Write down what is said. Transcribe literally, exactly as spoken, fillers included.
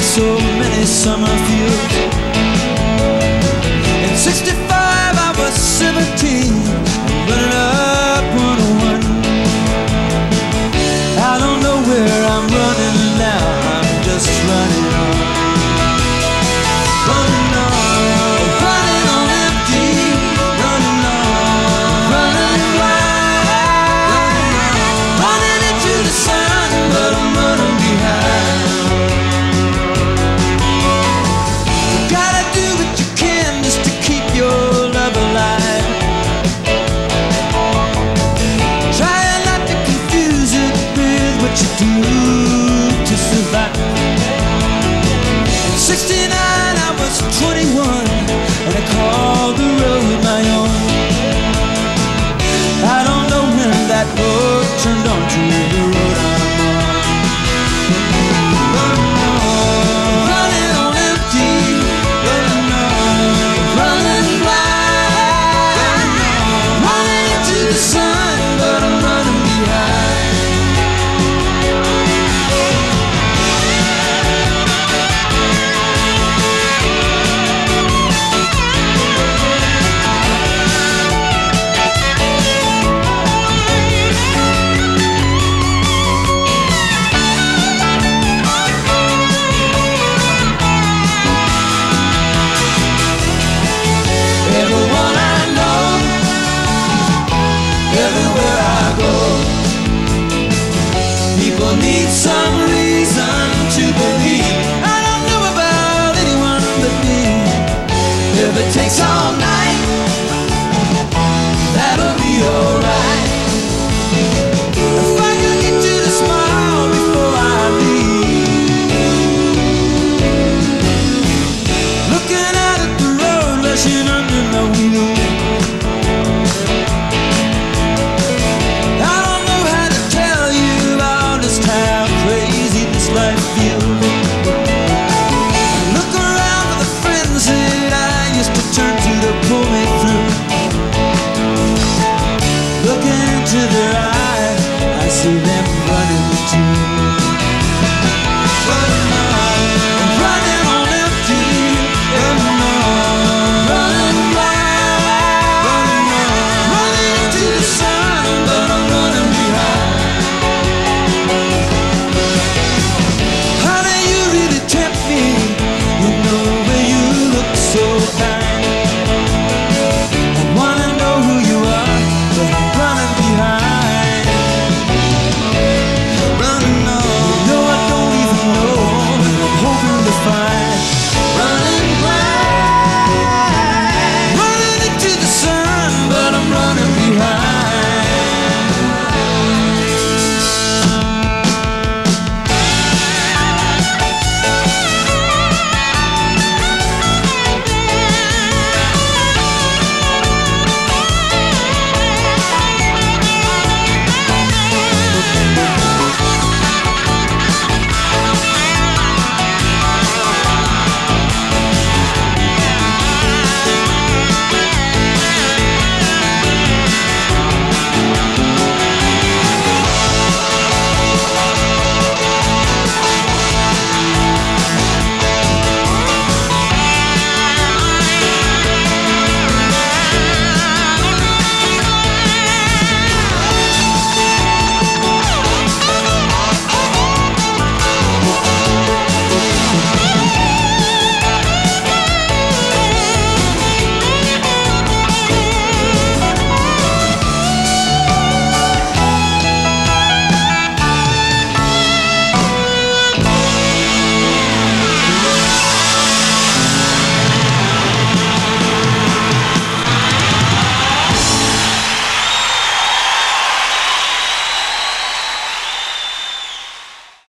so many summer fields. In sixty-five I was seventeen, running up one oh one. I don't know where I'm running now, I'm just running on. Running on, running on empty, running on, running wild, running on, running into the sun, but I'm running behind. You gotta do what you can just to keep your love alive. Try not to confuse it with what you do to survive. In sixty-nine I was twenty-one, and I called the road my own. I don't know when that road turned onto the road I'm on. Running on, running on empty, running on, running wild, running into the sun, but I'm running behind. Everyone I know, everywhere I go, people need some reason to believe. I don't know about anyone but me. If it takes